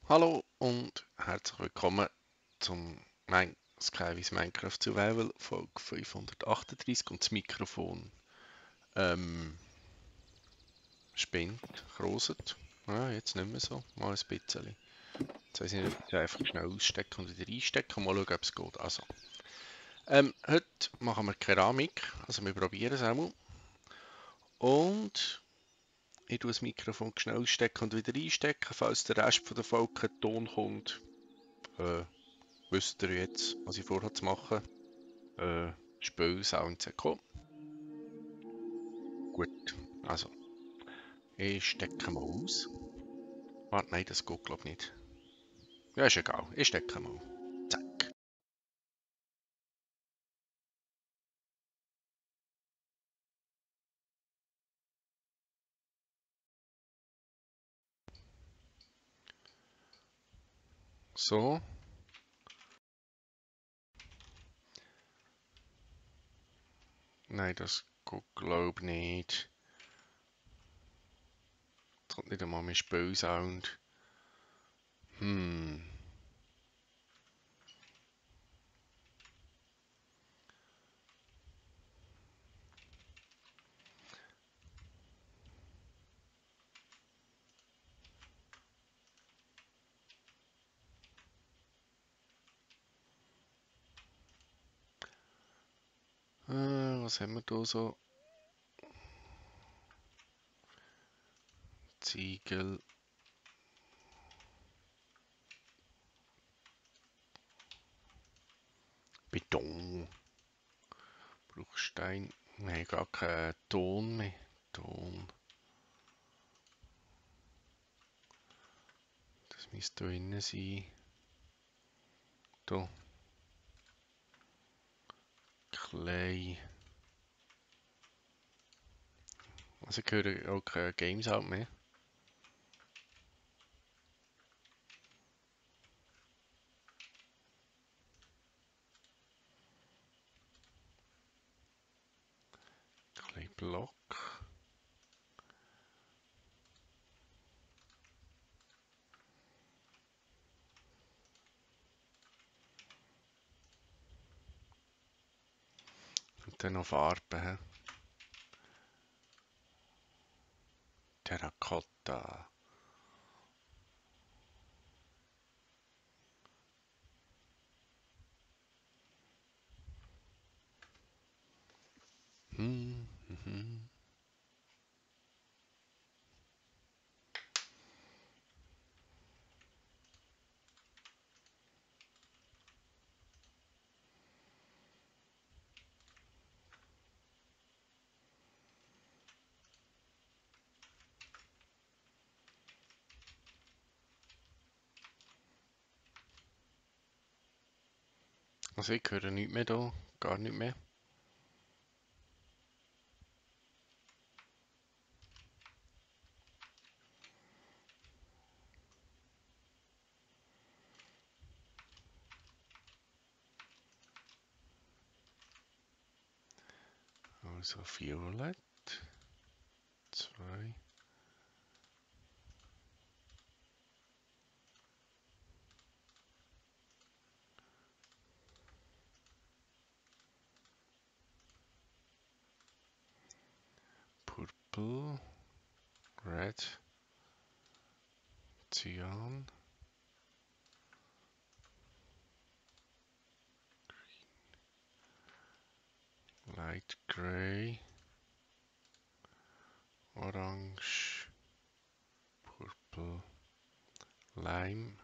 Hallo und herzlich willkommen zum Skyvis Minecraft Survival Folge 538 und das Mikrofon spinnt, kroset. Ja, jetzt nicht mehr so, mal ein bisschen. Jetzt weiss ich nicht, ob ich einfach schnell ausstecken und wieder einstecken und mal schauen, ob es geht. Also, heute machen wir Keramik, also wir probieren es einmal. Und ich tue das Mikrofon schnell ausstecken und wieder einstecken, falls der Rest von der Folge kein Ton kommt. Wisst ihr jetzt, was ich vorhabe zu machen? Spielsounds kommen. Gut, also, ich stecke mal aus. Warte, nein, das geht glaube ich nicht. Ja, ist egal, ich stecke mal. Zack. So. Nein, das geht glaube ich nicht. Jetzt kommt nicht einmal mein Spielsound. Hm. Was haben wir da so? Ziegel. Beton. Bruchstein. Nein, gar keinen Ton mehr. Ton. Das müsste da innen sein. Da. Clay. Also ich höre auch keine Games out mehr. Clay Block. Und dann noch Farben. He? Terrakotta. Mhm. Also ich höre nichts mehr da, gar nicht mehr. Also Violett, 2, Purple, Red, Cyan, Light Gray, Orange, Purple, Lime,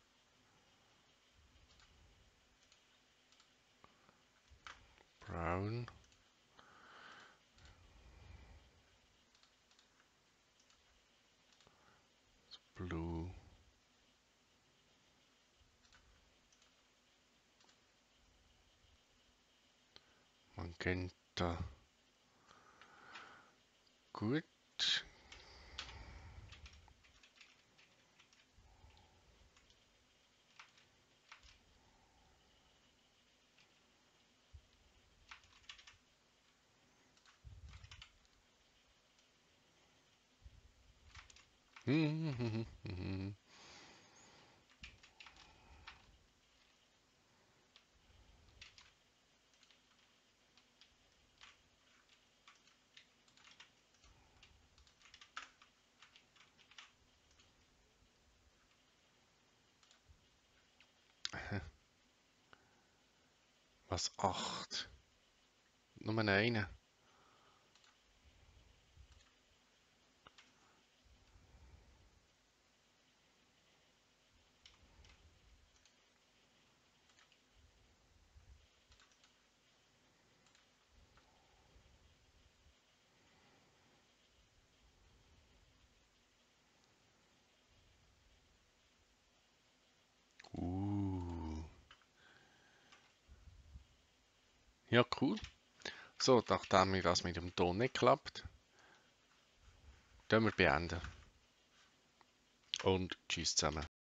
Brown, Blue, Magenta. Gut. Was? 8? Nur einen? Ja, cool. So, nachdem mir das mit dem Ton nicht klappt, können wir beenden. Und tschüss zusammen.